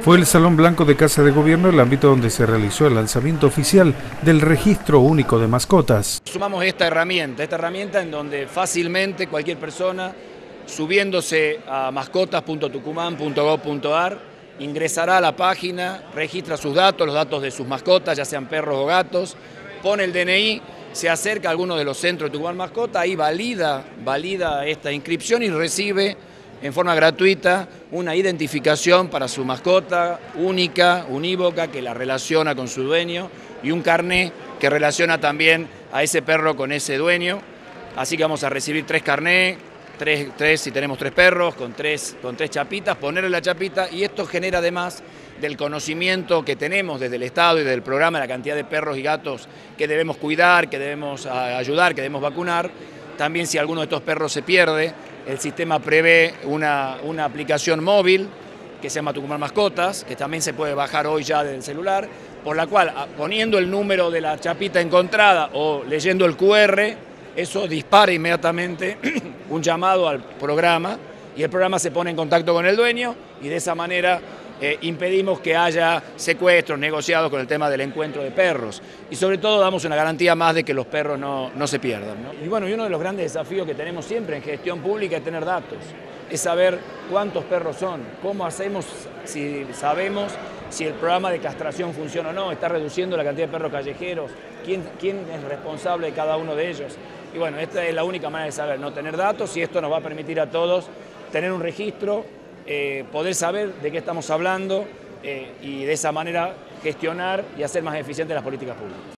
Fue el Salón Blanco de Casa de Gobierno el ámbito donde se realizó el lanzamiento oficial del Registro Único de Mascotas. Sumamos esta herramienta en donde fácilmente cualquier persona, subiéndose a mascotas.tucumán.gov.ar, ingresará a la página, registra sus datos, los datos de sus mascotas, ya sean perros o gatos, pone el DNI, se acerca a alguno de los centros de Tucumán Mascota, ahí valida esta inscripción y recibe en forma gratuita una identificación para su mascota única, unívoca, que la relaciona con su dueño, y un carné que relaciona también a ese perro con ese dueño. Así que vamos a recibir 3 carnés, tres si tenemos 3 perros, con tres chapitas, ponerle la chapita, y esto genera, además del conocimiento que tenemos desde el Estado y del programa, la cantidad de perros y gatos que debemos cuidar, que debemos ayudar, que debemos vacunar. También, si alguno de estos perros se pierde, el sistema prevé una aplicación móvil que se llama Tucumán Mascotas, que también se puede bajar hoy ya del celular, por la cual, poniendo el número de la chapita encontrada o leyendo el QR, eso dispara inmediatamente un llamado al programa, y el programa se pone en contacto con el dueño, y de esa manera impedimos que haya secuestros negociados con el tema del encuentro de perros, y sobre todo damos una garantía más de que los perros no se pierdan, ¿no? Y bueno, y uno de los grandes desafíos que tenemos siempre en gestión pública es tener datos, es saber cuántos perros son, cómo hacemos, si sabemos si el programa de castración funciona o no, está reduciendo la cantidad de perros callejeros, quién es responsable de cada uno de ellos. Y bueno, esta es la única manera de saber, no tener datos, y esto nos va a permitir a todos tener un registro, poder saber de qué estamos hablando, y de esa manera gestionar y hacer más eficientes las políticas públicas.